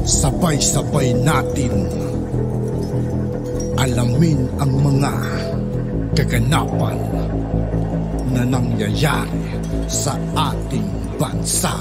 Sabay-sabay natin alamin ang mga kaganapan na nangyayari sa ating bansa.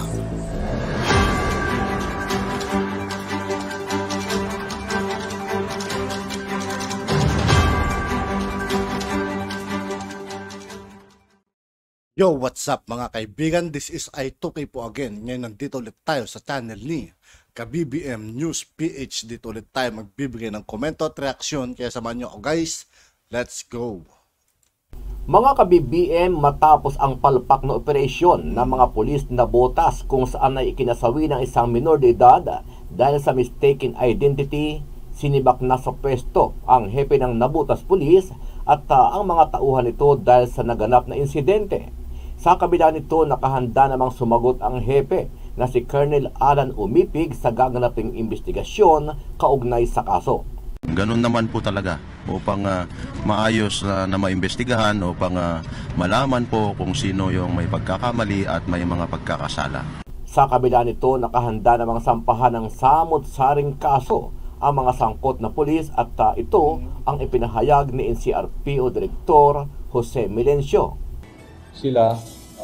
Yo, what's up mga kaibigan? This is I2K po again. Ngayon nandito ulit tayo sa channel ni Ka-BBM News PH. Dito ulit tayo magbibigay ng komento at reaksyon. Kaya samahan nyo ako guys. Let's go! Mga ka-BBM, matapos ang palpak na operasyon ng mga pulis na botas kung saan ay ikinasawi ng isang minor de edad dahil sa mistaken identity, sinibak na sa pwesto ang hepe ng nabutas pulis at ang mga tauhan nito dahil sa naganap na insidente. Sa kabila nito, nakahanda namang sumagot ang hepe na si Colonel Alan Umipig sa gaganaping investigasyon kaugnay sa kaso. Ganun naman po talaga upang maayos na maimbestigahan, upang malaman po kung sino yung may pagkakamali at may mga pagkakasala. Sa kabila nito, nakahanda namang sampahan ng samot-saring kaso ang mga sangkot na pulis at ito ang ipinahayag ni NCRPO Director Jose Milencio. Sila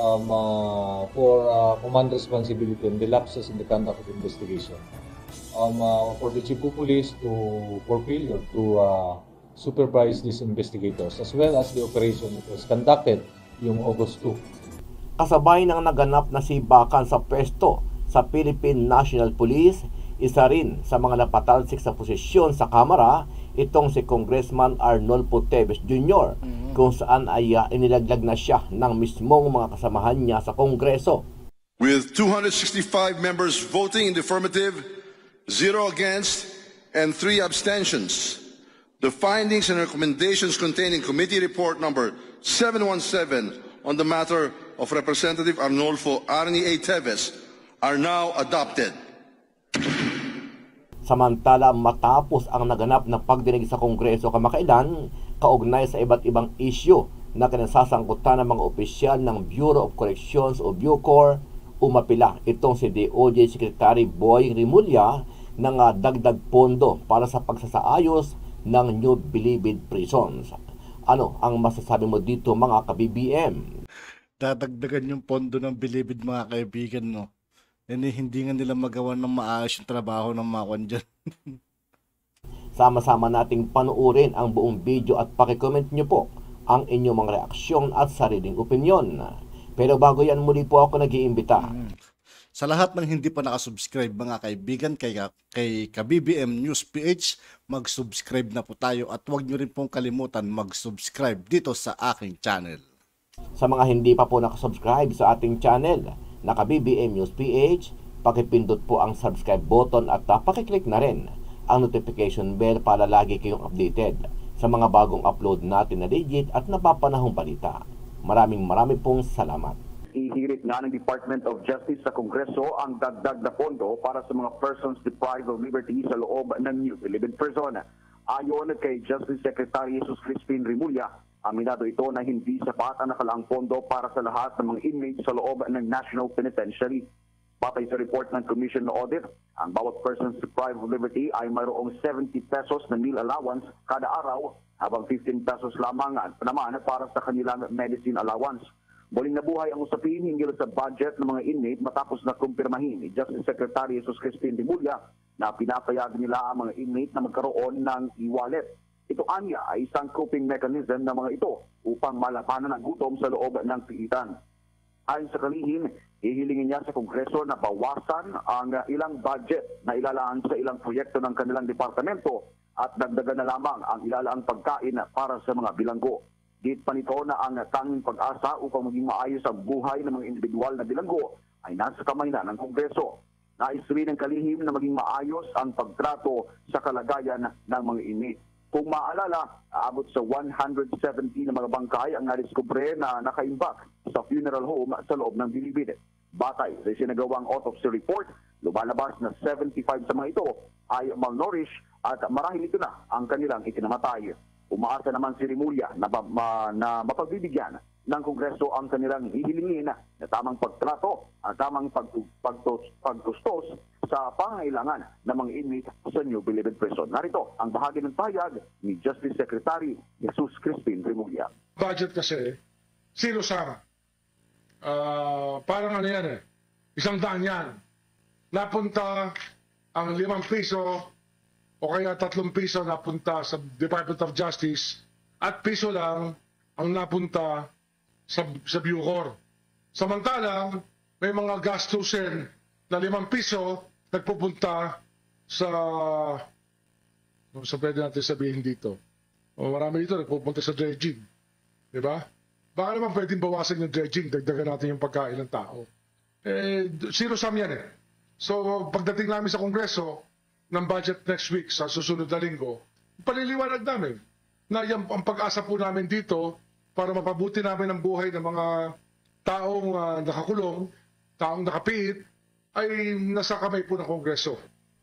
for command responsibility and the lapses in the conduct of investigation. For the Chief of Police for failure to supervise these investigators as well as the operation that was conducted yung August 2. Kasabay ng naganap na sibakan sa pwesto sa Philippine National Police, isa rin sa mga napatalsik sa posisyon sa Kamara itong si Congressman Arnolfo Teves Jr. kung saan ay inilaglag na siya ng mismong mga kasamahan niya sa Kongreso. With 265 members voting in the affirmative, 0 against, and 3 abstentions, the findings and recommendations contained in Committee Report number 717 on the matter of Representative Arnolfo Arnie A. Teves are now adopted. Samantala, matapos ang naganap na pagdinig sa Kongreso kamakailan, kaugnay sa iba't ibang isyu na kinasasangkutan ng mga opisyal ng Bureau of Corrections o Bucor, umapila itong si DOJ Secretary Boy Rimulya ng dagdag pondo para sa pagsasaayos ng New Bilibid prisons. Ano ang masasabi mo dito mga ka-BBM? Dadagdagan yung pondo ng Bilibid mga kaibigan, no? Hindi nga nila magawa ng maayos yung trabaho ng mga kwan dyan. Sama-sama nating panuorin ang buong video at pakicomment nyo po ang inyong mga reaksyon at sariling opinyon. Pero bago yan, muli po ako nag-iimbita. Sa lahat ng hindi pa nakasubscribe mga kaibigan kay Ka-BBM News PH, mag-subscribe na po tayo at huwag nyo rin pong kalimutan mag-subscribe dito sa aking channel. Sa mga hindi pa po nakasubscribe sa ating channel, na Ka-BBM News PH, pakipindot po ang subscribe button at pakiclick na rin ang notification bell para lagi kayong updated sa mga bagong upload natin na legit at napapanahong balita. Maraming pong salamat. Ihirit nga ng Department of Justice sa Kongreso ang dagdag na pondo para sa mga persons deprived of liberty sa loob ng New Bilibid Prison. Ayon kay Justice Secretary Jesus Crispin Rimulya, aminado ito na hindi sapat ang nakalaang pondo para sa lahat ng mga inmates sa loob ng National Penitentiary. Batay sa report ng Commission on Audit, ang bawat persons deprived of liberty ay mayroong 70 pesos na meal allowance kada araw, habang 15 pesos lamang naman para sa kanilang medicine allowance. Muling nabuhay ang usapin hinggil sa budget ng mga inmate matapos na kumpirmahin ni Justice Secretary Jesus Crispin Rimulya na pinapayagan nila ang mga inmate na magkaroon ng e-wallet. Ito anya ay isang coping mechanism ng mga ito upang malapanan ang gutom sa loob ng pilitan. Ayon sa kalihim, hihilingin niya sa Kongreso na bawasan ang ilang budget na ilalaan sa ilang proyekto ng kanilang departamento at dagdagan na lamang ang ilalaang pagkain para sa mga bilanggo. Git pa nito na ang tanging pag-asa upang maging maayos ang buhay ng mga individual na bilanggo ay nasa kamay na ng Kongreso. Nais rin ng kalihim na maging maayos ang pagtrato sa kalagayan ng mga inmate. Kung maalala, aabot sa 170 na mga bangkay ang nadiskubre na nakaimbak sa funeral home sa loob ng Bilibid. Batay sa sinagawang autopsy report, lumalabas na 75 sa mga ito ay malnourished at marahil ito na ang kanilang ikinamatay. Umaasa naman si Rimulya na mapagbibigyan ng Kongreso ang kanilang hihilingin na tamang pagtrato at tamang pagtustos sa pangailangan ng mga inmate sa New Bilibid Prison. Narito ang bahagi ng payag ni Justice Secretary Jesus Crispin Remulla. Budget kasi, zero-sum. Parang ano yan eh, 100 yan. Napunta ang 5 piso o kaya 3 piso napunta sa Department of Justice at piso lang ang napunta sa Bucor. Samantalang may mga gastusin na 5 piso nagpupunta sa pwede natin sabihin dito. Marami dito nagpupunta sa dredging. Diba? Baka naman pwedeng bawasan yung dredging, dagdagan natin yung pagkain ng tao. Zero-sum yan eh. So pagdating namin sa Kongreso ng budget next week sa susunod na linggo, paliliwanag namin na yan ang pag-asa po namin dito para mapabuti namin ang buhay ng mga taong nakakulong, taong nakapiit, ay nasa kamay po ng Kongreso.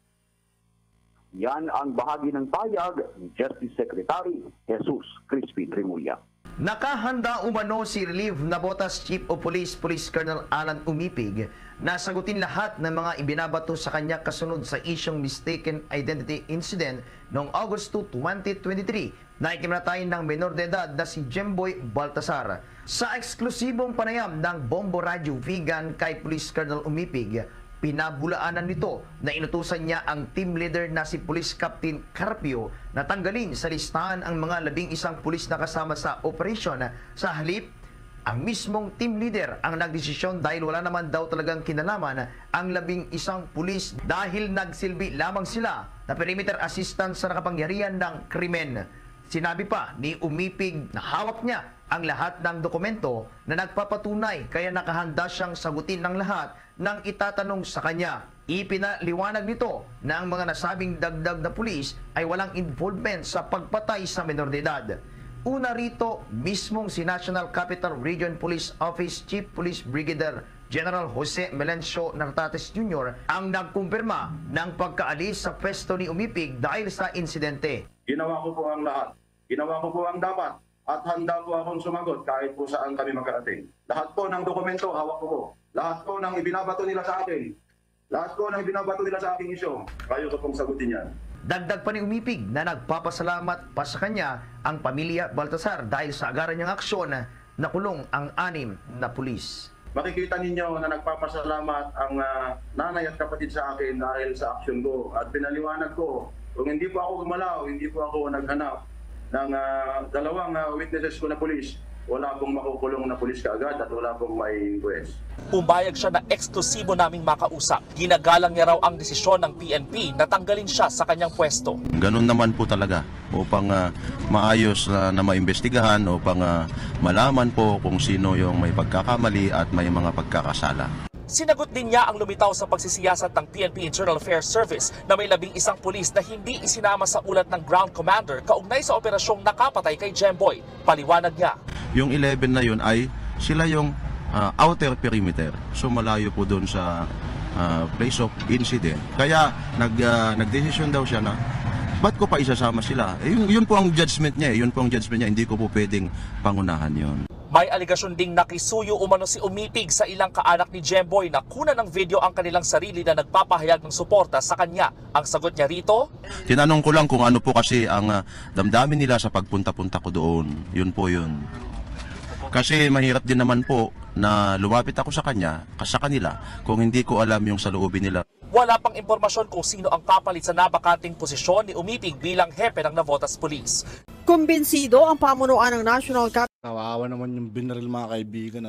Yan ang bahagi ng payag ni Justice Secretary Jesus Crispin Remulla. Nakahanda umano si Relief Navotas Chief of Police, Police Colonel Alan Umipig na sagutin lahat ng mga ibinabato sa kanya kasunod sa isyong mistaken identity incident noong August 2, 2023 na ikimatay ng menor de edad na si Jemboy Baltasar. Sa eksklusibong panayam ng Bombo Radio Vegan kay Police Colonel Umipig, pinabulaanan nito na inutusan niya ang team leader na si Police Captain Carpio na tanggalin sa listahan ang mga 11 pulis na kasama sa operasyon. Sa halip, ang mismong team leader ang nagdesisyon dahil wala naman daw talagang kinalaman ang 11 pulis dahil nagsilbi lamang sila na perimeter assistant sa nakapangyarihan ng krimen. Sinabi pa ni Umipig na hawak niya ang lahat ng dokumento na nagpapatunay kaya nakahanda siyang sagutin ng lahat ng itatanong sa kanya. Ipinaliwanag nito na ang mga nasabing dagdag na pulis ay walang involvement sa pagpatay sa menor de edad. Una rito, mismong si National Capital Region Police Office Chief Police Brigadier General Jose Melencio Nartates Jr. ang nagkumpirma ng pagkaalis sa pwesto ni Umipig dahil sa insidente. Ginawa ko po ang lahat. Ginawa ko po ang dapat. At handa po akong sumagot kahit po saan kami magkarating. Lahat po ng dokumento, hawak ko po. Lahat po ng ibinabato nila sa akin. Lahat po ng ibinabato nila sa aking isyo. Kayo ko pong sagutin yan. Dagdag pa ni Umipig na nagpapasalamat pa sa kanya ang pamilya Baltasar dahil sa agaran niyang aksyon na kulong ang 6 na pulis. Makikita ninyo na nagpapasalamat ang nanay at kapatid sa akin dahil sa aksyon ko. At pinaliwanag ko, kung hindi po ako gumalaw, hindi po ako naghanap ng 2 witnesses ko na pulis, wala pong makukulong na pulis kaagad at wala pong may inquest. Pumayag siya na eksklusibo naming makausap. Ginagalang niya raw ang desisyon ng PNP na tanggalin siya sa kanyang pwesto. Ganun naman po talaga upang maayos na maimbestigahan, upang malaman po kung sino yung may pagkakamali at may mga pagkakasala. Sinagot din niya ang lumitaw sa pagsisiyasat ng PNP Internal Affairs Service na may 11 pulis na hindi isinama sa ulat ng ground commander kaugnay sa operasyong nakapatay kay Jemboy. Paliwanag niya. Yung 11 na yun ay sila yung outer perimeter. So malayo po doon sa place of incident. Kaya nagdesisyon daw siya na ba't ko pa isasama sila? Yun po ang judgment niya. Yun po ang judgment niya. Hindi ko po pwedeng pangunahan yun. May aligasyon ding nakisuyo umano si Umipig sa ilang kaanak ni Jemboy na kuna ng video ang kanilang sarili na nagpapahayag ng suporta sa kanya. Ang sagot niya rito? Tinanong ko lang kung ano po kasi ang damdamin nila sa pagpunta-punta ko doon. Yun po yun. Kasi mahirap din naman po na lumapit ako sa kanila kung hindi ko alam yung saloobin nila. Wala pang impormasyon kung sino ang papalit sa nabakanting posisyon ni Umipig bilang hepe ng Navotas Police. Kumbinsido ang pamunuan ng National Capital Kawawa naman yung binaril mga kaibigan,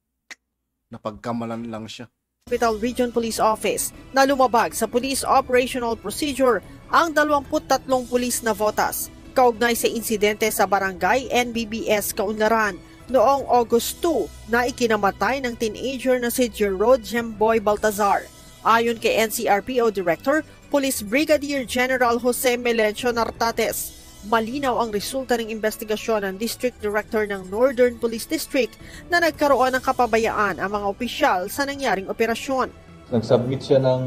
napagkamalan lang siya. Region Police Office na lumabag sa Police Operational Procedure ang 23 pulis na Navotas kaugnay sa insidente sa Barangay NBBS Kaunlaran noong August 2 na ikinamatay ng teenager na si Jerod Jemboy Baltazar. Ayon kay NCRPO Director, Police Brigadier General Jose Melencio Nartates, malinaw ang resulta ng investigasyon ng District Director ng Northern Police District na nagkaroon ng kapabayaan ang mga opisyal sa nangyaring operasyon. Nag-submit siya ng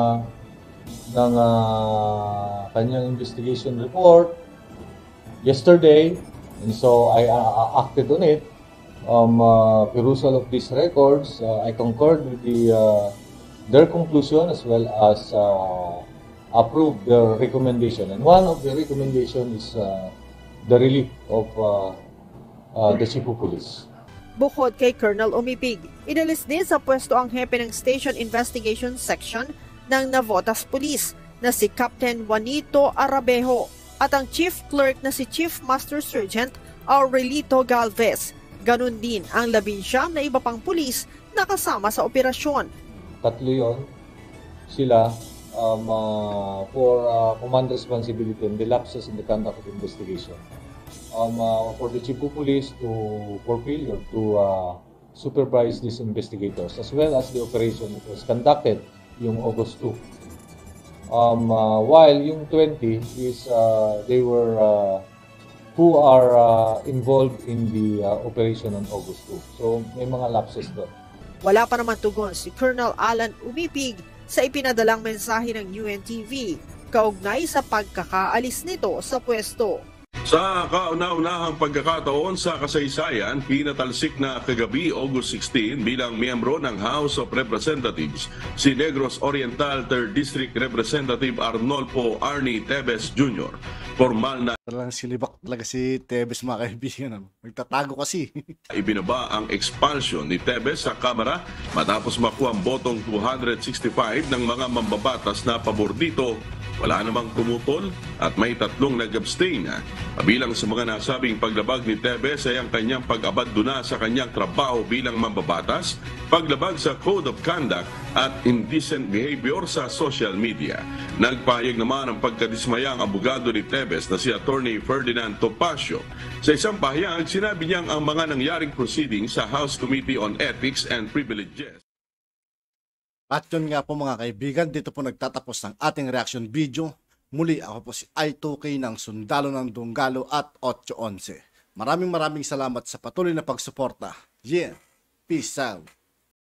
kanyang investigation report yesterday, and so I acted on it. perusal of these records, I concurred with their conclusion as well as approved their recommendation. And one of the recommendation is the relief of the Chief of Police. Bukod kay Colonel Umipig, inalis din sa pwesto ang hepe ng Station Investigation Section ng Navotas Police na si Captain Juanito Arabejo at ang Chief Clerk na si Chief Master Sergeant Aurelito Galvez. Ganun din ang 19 na iba pang pulis na kasama sa operasyon. Tatlo yun, sila for command responsibility and the lapses in the conduct of investigation. For the Chief of Police for failure to supervise these investigators as well as the operation that was conducted yung August 2. While yung 20 is they were who are involved in the operation on August 2. So may mga lapses doon. Wala pa naman tugon si Colonel Alan Umipig sa ipinadalang mensahe ng UNTV kaugnay sa pagkakaalis nito sa pwesto. Sa kauna-unahang pagkakataon sa kasaysayan, pinatalsik na kagabi August 16 bilang miyembro ng House of Representatives si Negros Oriental 3rd District Representative Arnolfo Arnie Tevez Jr. Formal na Talagang silibak talaga si Tevez, mga kaibigan. Magtatago kasi. ibinaba ang expulsion ni Tevez sa Kamara matapos makuha ang botong 265 ng mga mambabatas na pabor dito. Wala namang tumutol at may 3 nag-abstain. Kabilang sa mga nasabing paglabag ni Tevez ay ang kanyang pag-abandona sa kanyang trabaho bilang mambabatas, paglabag sa Code of Conduct at indecent behavior sa social media. Nagpahayag naman ang pagkadismaya ang abogado ni Tevez na si Attorney Ferdinand Topacio. Sa isang pahayag, sinabi niyang ang mga nangyaring proceedings sa House Committee on Ethics and Privileges. At yun nga po mga kaibigan, dito po nagtatapos ng ating reaction video. Muli ako po si I2K ng Sundalo ng Dunggalo at 811. Maraming salamat sa patuloy na pagsuporta. Yeah, peace out.